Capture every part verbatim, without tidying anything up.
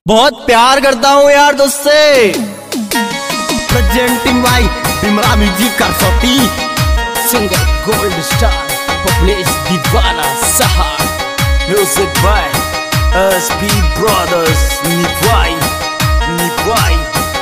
बहुत प्यार करता हूँ यार तुझसे। प्रेजेंटिंग बाय बिमला म्यूजिक करसोती, सिंगर गोल्ड स्टार पब्लिश दीवाना सहार, म्यूजिक बाय एसपी ब्रदर्स निभाई निभाई।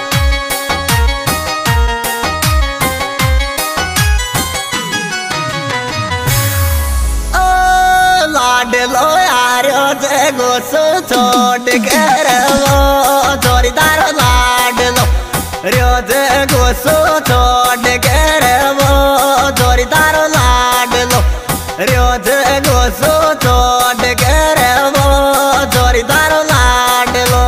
लाडलो यारो जगो सो छोड़ के रहो जोरीदार लाडलो रो जगो सो छोड़ के रहो जोरीदार लाडलो रो जगो सो छोड़ के रहो जोरीदार लाडलो।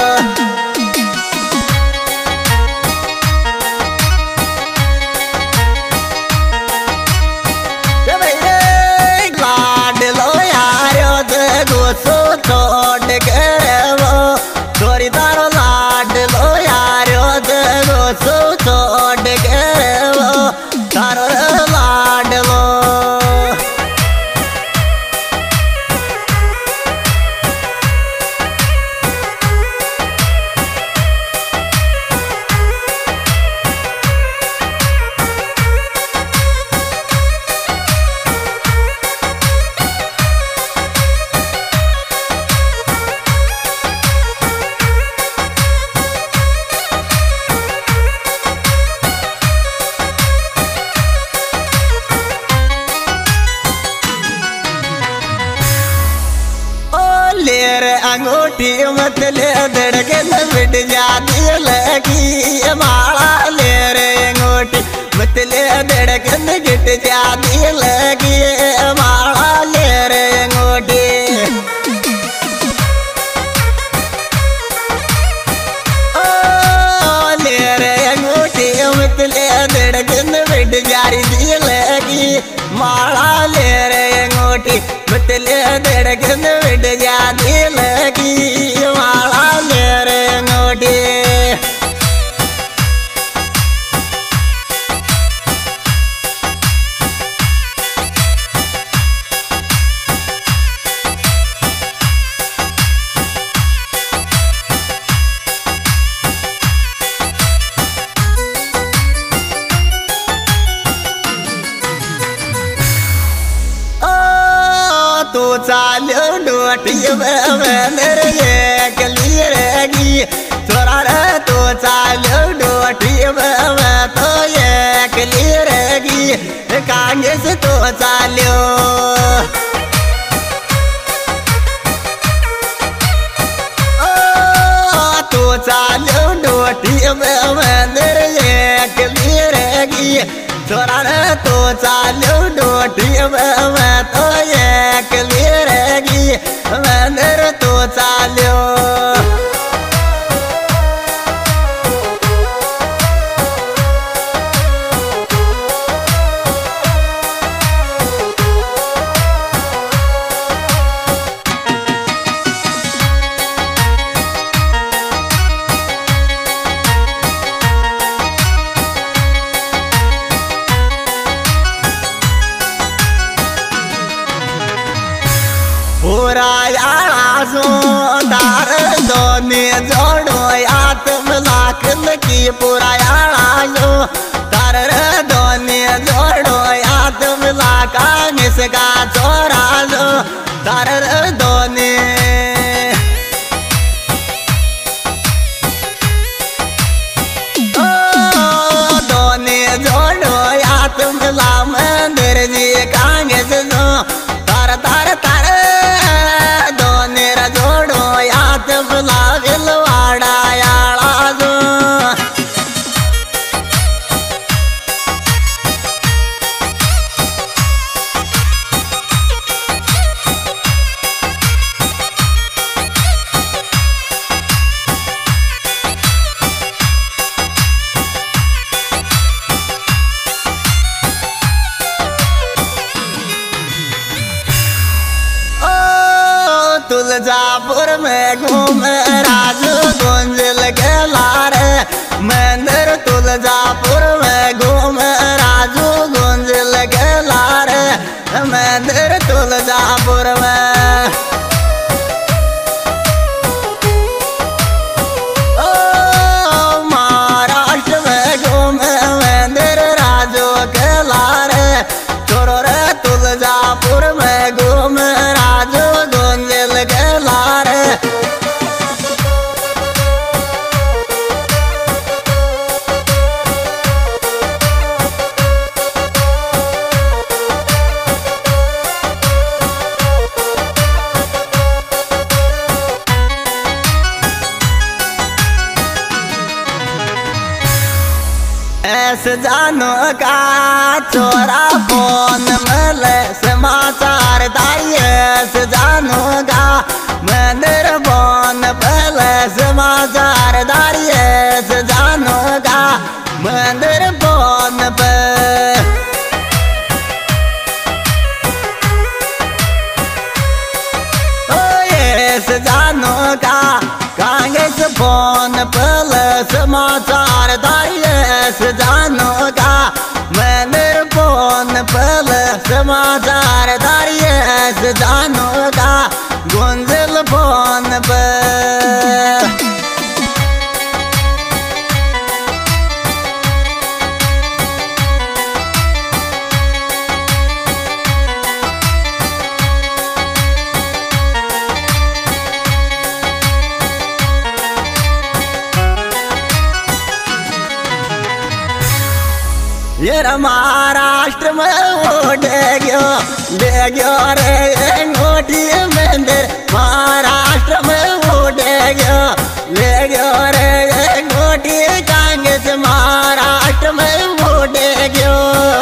सो छोड़ के वो जोरीदार लाडलो यारो जगो सो छोड़ के वो तारो लाडलो। लेर अंगूठी मत ले धड़के बिट जाती लगी माला लेर अंगूठी मत ले धड़के गिट जाती लगी माला लेर अंगूठी। ओ लेर अंगूठी मत ले धड़के बिट जाती लगी माला लेर अंगूठी मत ले धड़के बिट जाती लगी माला लेर अंगूठी। तू चालो डोटी मेरे ये गली रहेगी थोड़ा रे तू चालो डोटी में तो ये गली रहेगी कांगे से तो चालो। ओ तू चालो डोटी मेरे ये गली रहेगी थोड़ा रे तो चालो डोटी में तो ये गली रहेगी मैंने तो चालो। पूरा यारा सो तार ऐसे जानो का चोरा फोन मिले समाचार दारी ऐसे जानो का मंदिर फोन पहले समाचार दारी ऐसे जानो का मंदिर फोन पे ऐसे जानो का कांग्रेस फोन पहले समाचार दारी ऐसे जानो का मंदिर फोन पहले समाचार दारी ऐसे जानो का गुंजल फोन पे ये महाराष्ट्र में उठे गयो दे गयो रे मोटी मंदिर महाराष्ट्र में उठे गयो ले गयो रे मोटी कांग्रेस महाराष्ट्र में उठे गयो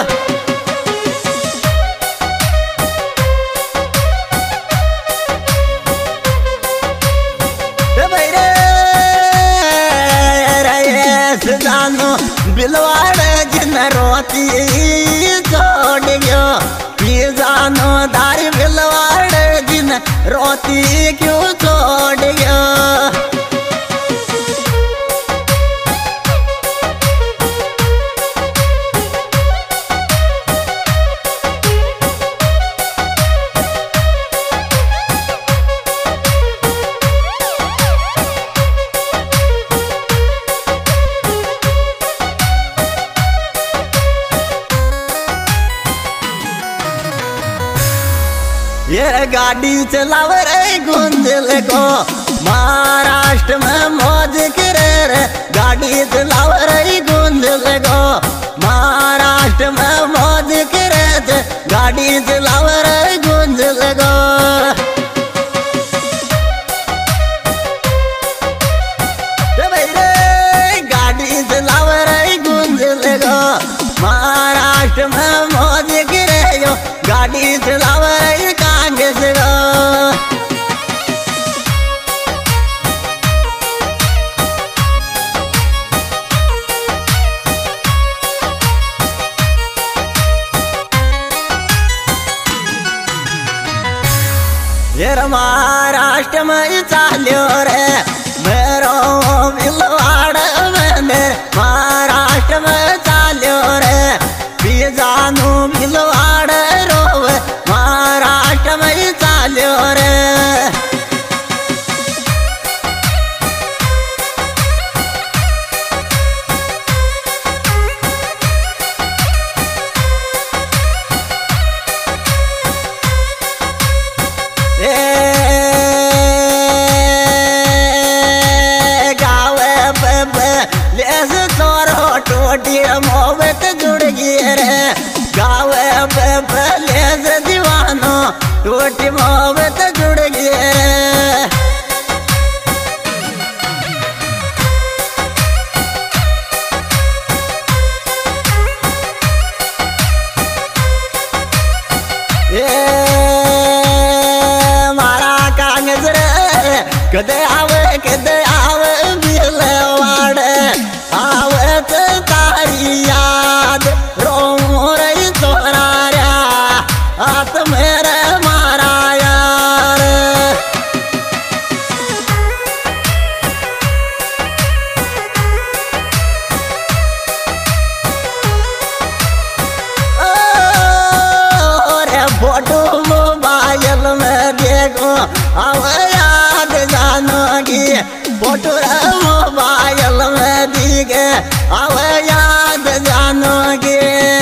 जानो बिलवाड़ जिन रोती छोड़ गयो ये जानो दारी बिलवाड़ जिन रोती क्यों छोड़ गयो ये गाड़ी चलाव रे गुंजल को महाराष्ट्र में मौज करे रे गाड़ी चलाव रे गुंजल को महाराष्ट्र में मौज करे थे गाड़ी चलाव रे गुंजल को गाड़ी चलाव रे गुंजल को महाराष्ट्र में मौज करे यो गाड़ी चलाव रे कांग्रेस को ये महाराष्ट्र में चाल्यो रे मेरो बिलवाड़ मंदिर महाराष्ट्र में चाल्यो रे भी जानू बिलवाड़ रोव महाराष्ट्र में चाल्यो रे टोटी मोहब्बत जुड़ गई रे गावे पे पहले से दीवानो टोटी मोहब्बत जुड़ गई रे ये मारा कांग्रेस रे कदे आवे कदे आवे बिले वाड़े आवे तो तारी याद रो रही तोरा रा हाथ मेरे मारा यार रे फोटो मोबाइल में देखो अब याद जानोगी फोटो मोबाइल में दिखे अब याद जानोगी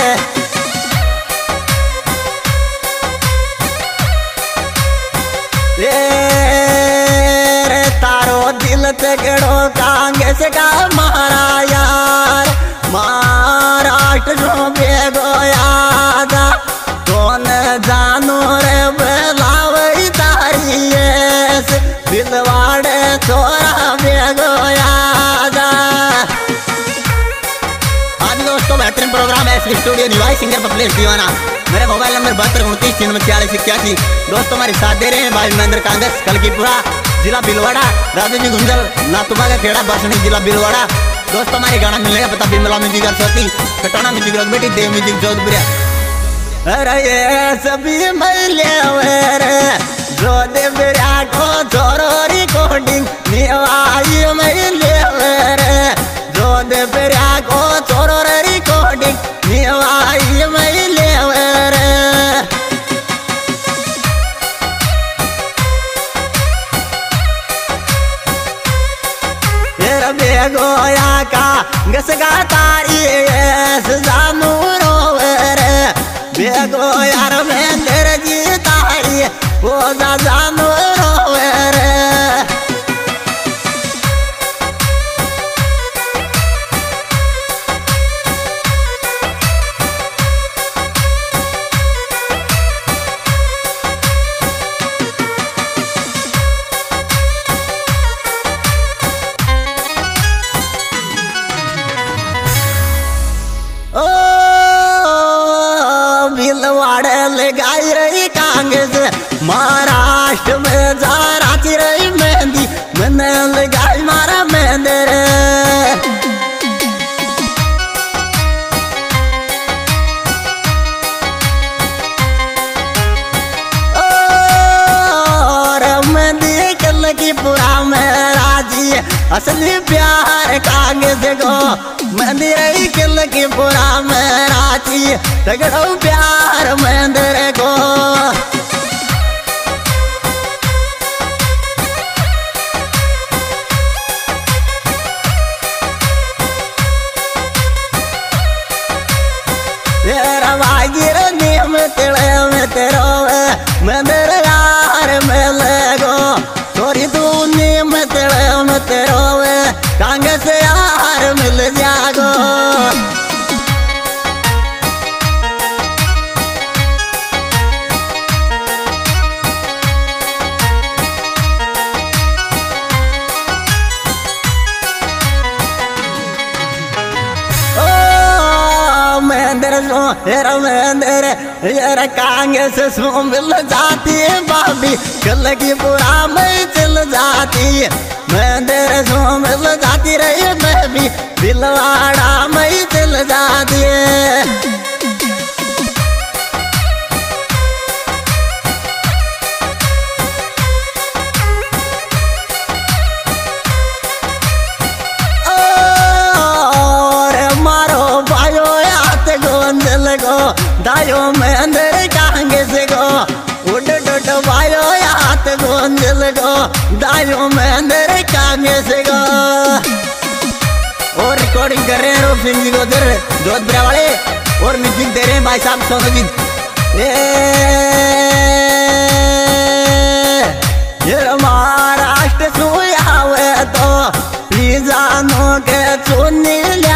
रे तारो दिल तगड़ो कांग्रेस का मारा यार महाराष्ट्र जो बेगो याद कौन जानो रे बेलाव तारी बिलवाड़ छोरा बेगो याद। आज दोस्तों बेहतरीन प्रोग्राम है स्टूडियो निवाई सिंगर पप्लेश दीवाना। मेरा मोबाइल नंबर बहत्तर उनतीस छियानवे छियालीस इक्यासी। दोस्तों हमारे साथ दे रहे हैं भाई महेंद्र कांग्रेस कलकीपुरा जिला भीलवाड़ा, राजू जी गुंजल नातुबा का खेड़ा बसनी जिला भीलवाड़ा। दोस्तों हमारे गाना मिलने का पता बिमला म्यूजिक सरस्वती कटौना म्यूजिक रगबेटी देव म्यूजिक जोधपुरिया। अरे ये सभी मैले जो देवरिया को जोरो रिकॉर्डिंग निवाई मैले जो देवरिया को जोरो रिकॉर्डिंग निवाई मैले बेगोया का गसगा तारी जानू रोवे बेगो यार में तेरे जी तारी वो जानू रोवे लगाई रही कांग्रेस महाराष्ट्र में जा राची रही मेहंदी मैंने लगाई मारा मेहंदी रे। और मेहंदी कल की पूरा में राजी असली प्यार कांग्रेस को मेहंदी रही कल की पूरा में राजी तगड़ो प्यार मेहंदी को। तेरा वागिर नियम तेरे में तेरो मेहंदी यार मिले गो थोड़ी तू नियम तेरे में तेरो कांग्रेस यार मिल जागो। हेरा मेहंदर यार कांग्रेस सो मिल जाती भाभी कल की पूरा में चल जाती मेहंदर सो मिल जाती रही मैं भी भीलवाड़ा में चल जाती दायो में अंदर कांग्रेस को उड़ डट वायो हाथ गोंजल को दायो में अंदर कांग्रेस को। और रिकॉर्डिंग कर रहे हैं रोप सिंह जी को उधर जोधपुर वाले और म्यूजिक दे रहे हैं भाई साहब सोनू जी। ये महाराष्ट्र सुया हुए तो प्लीज आनो के चुनी